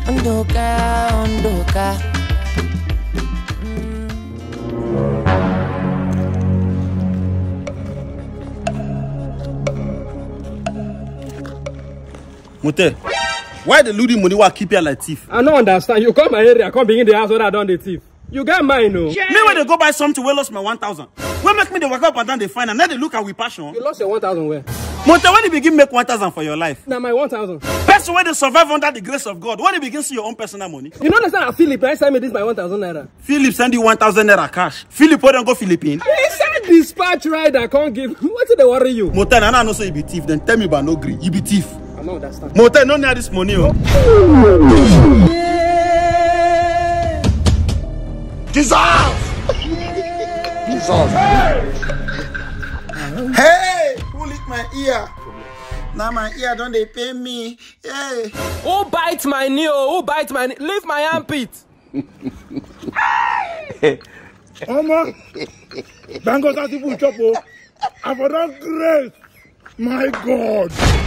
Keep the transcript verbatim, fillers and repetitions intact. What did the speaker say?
Nduka, Nduka. Motell, why the looting money will keep you like thief? I don't understand. You come my area, come begin the house where I done the thief. You got mine, no? Yeah. Me when they go buy something, we lost my one thousand. When make me they work up and down they find and then they look at with passion. You lost your one thousand where? Motell, when you begin make one thousand for your life? Now my one thousand. Person when they survive under the grace of God, when you begin see your own personal money? You know understand that Philip, I send me this my one thousand naira. Philip send you one thousand naira cash. Philip, why don't go Philippines? He said dispatch rider can't give. What did they worry you? Motell, and I know so you be thief, then tell me about no green. You be thief. I don't understand. Motell, no need this money. Oh. Jesus! Jesus! Hey! Who licked my ear? Now my ear don't they pay me? Hey! Who bite my knee? Who bite my knee? Leave my armpit! Oma! Bango Tati Puchopo! I've got grace! My God!